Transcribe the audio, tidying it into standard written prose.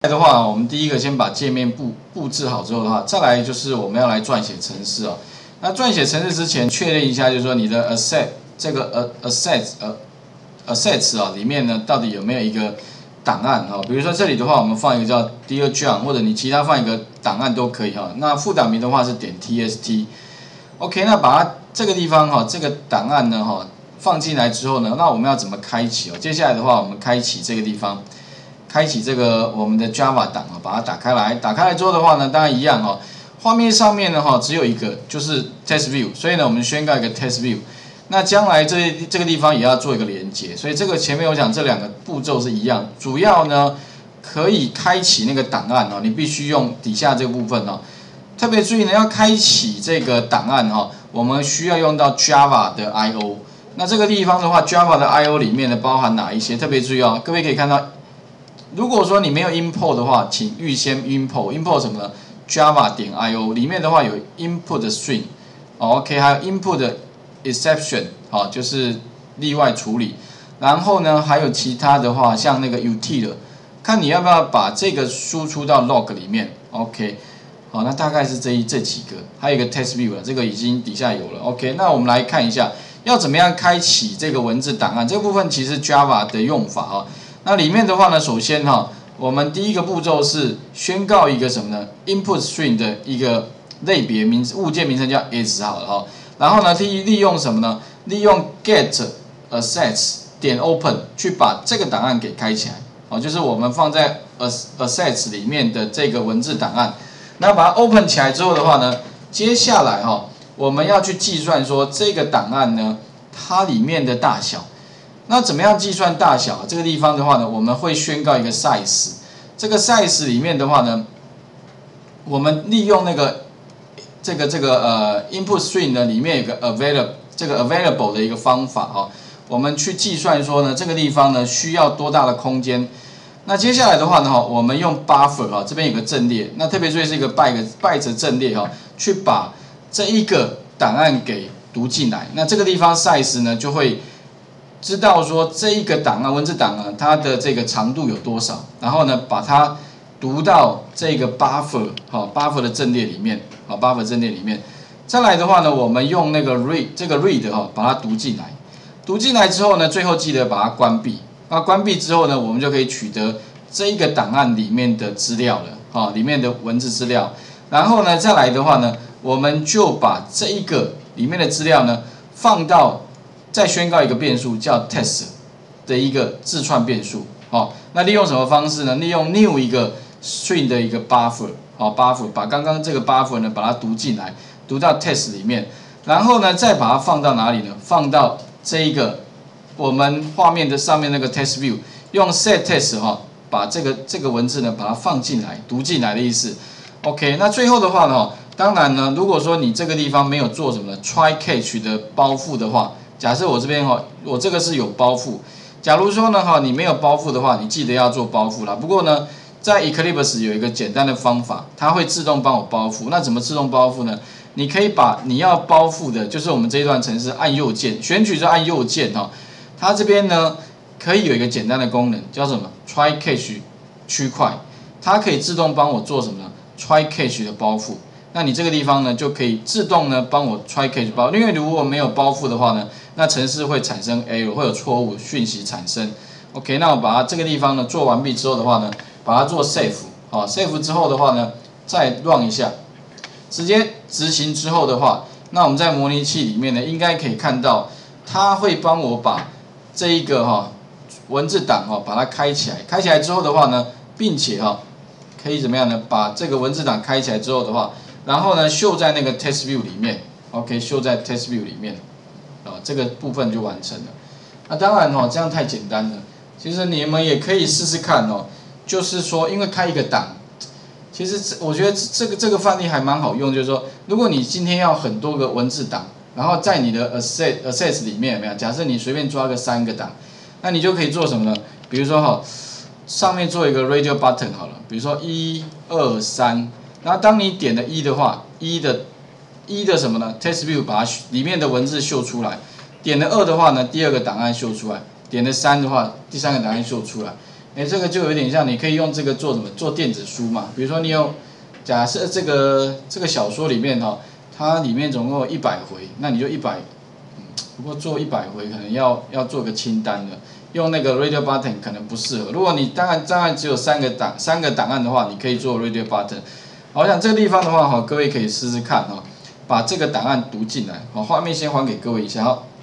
的话，我们第一个先把界面布置好之后的话，再来就是我们要来撰写程式哦。那撰写程式之前，确认一下，就是说你的 assets 啊里面呢，到底有没有一个档案哈？比如说这里的话，我们放一个叫 Dear John， 或者你其他放一个档案都可以哈。那副档名的话是点 txt。OK， 那把它这个地方哈，这个档案呢哈放进来之后呢，那我们要怎么开启哦？接下来的话，我们开启这个地方。开启这个我们的 Java 档啊，把它打开来。打开来之后的话呢，当然一样哦。画面上面呢哈，只有一个，就是 Test View， 所以呢，我们宣告一个 Test View。那将来这个地方也要做一个连接，所以这个前面我讲这两个步骤是一样。主要呢，可以开启那个档案哦，你必须用底下这个部分哦。特别注意呢，要开启这个档案哈，我们需要用到 Java 的 I/O。那这个地方的话 ，Java 的 I/O 里面呢包含哪一些？特别注意哦，各位可以看到。如果说你没有 import 的话，请预先 import 什么呢 ？Java.io 里面的话有 input string，OK， 还有 input exception， 好，就是例外处理。然后呢，还有其他的话，像那个 util， 看你要不要把这个输出到 log 里面 ，OK， 好，那大概是这几个，还有一个 test view 这个已经底下有了 ，OK， 那我们来看一下，要怎么样开启这个文字档案？这个部分其实 Java 的用法啊。那里面的话呢，首先哈，我们第一个步骤是宣告一个什么呢 ？input string 的一个类别物件名称叫 is 好了哈。然后呢，利用什么呢？利用 get assets 点 open 去把这个档案给开起来，哦，就是我们放在 assets 里面的这个文字档案。那把它 open 起来之后的话呢，接下来哈，我们要去计算说这个档案呢，它里面的大小。那怎么样计算大小？这个地方的话呢，我们会宣告一个 size。这个 size 里面的话呢，我们利用那个input string 呢，里面有个 available 的一个方法啊，我们去计算说呢，这个地方呢需要多大的空间。那接下来的话呢，我们用 buffer 啊，这边有个阵列，那特别注意是一个 byte 阵列哈，去把这一个档案给读进来。那这个地方 size 呢就会知道说这一个档案文字档案它的这个长度有多少，然后呢把它读到这个 buffer 好 buffer 的阵列里面，好 buffer 阵列里面。再来的话呢，我们用那个 read 哈把它读进来，读进来之后呢，最后记得把它关闭。那关闭之后呢，我们就可以取得这一个档案里面的资料了，好里面的文字资料。然后呢再来的话呢，我们就把这一个里面的资料呢放到。再宣告一个变数叫 test 的一个字串变数，好，那利用什么方式呢？利用 new 一个 string 的一个 buffer， 好 buffer 把刚刚这个 buffer 呢把它读进来，读到 test 里面，然后呢再把它放到哪里呢？放到这一个我们画面的上面那个 test view， 用 set test 哈把这个文字呢把它放进来，读进来的意思。OK， 那最后的话呢，当然呢，如果说你这个地方没有做什么呢 try catch 的包覆的话。假设我这边哈，我这个是有包覆。假如说呢哈，你没有包覆的话，你记得要做包覆啦。不过呢，在 Eclipse 有一个简单的方法，它会自动帮我包覆。那怎么自动包覆呢？你可以把你要包覆的，就是我们这一段程式按右键，选取就按右键哈。它这边呢可以有一个简单的功能，叫什么 ？Try Catch 区块，它可以自动帮我做什么呢 ？Try Catch 的包覆。那你这个地方呢，就可以自动呢帮我 try catch 包，因为如果没有包覆的话呢，那程式会产生 error， 会有错误讯息产生。OK， 那我把它这个地方呢做完毕之后的话呢，把它做 save， 好 save 之后的话呢，再 run 一下，直接执行之后的话，那我们在模拟器里面呢，应该可以看到，它会帮我把这一个文字档把它开起来，开起来之后的话呢，并且可以怎么样呢？把这个文字档开起来之后的话。然后呢，秀在那个 test view 里面 ，OK， 秀在 test view 里面，这个部分就完成了。那当然这样太简单了。其实你们也可以试试看就是说，因为开一个档，其实我觉得这个范例还蛮好用，就是说，如果你今天要很多个文字档，然后在你的 assets 里面有没有？假设你随便抓个3个档，那你就可以做什么呢？比如说上面做一个 radio button 好了，比如说1、2、3。然后当你点了1的话，1的什么呢 ？Test View 把它里面的文字秀出来。点了2的话呢，第2个档案秀出来。点了3的话，第3个档案秀出来。 这个就有点像你可以用这个做什么做电子书嘛，比如说你有假设这个小说里面哈，它里面总共有100回，那你就100，不过做100回可能要做个清单的。 用那个 radio button 可能不适合。如果你当然只有3个档案的话，你可以做 radio button。好，我想这个地方的话，哈，各位可以试试看哈，把这个档案读进来。好，画面先还给各位一下。好，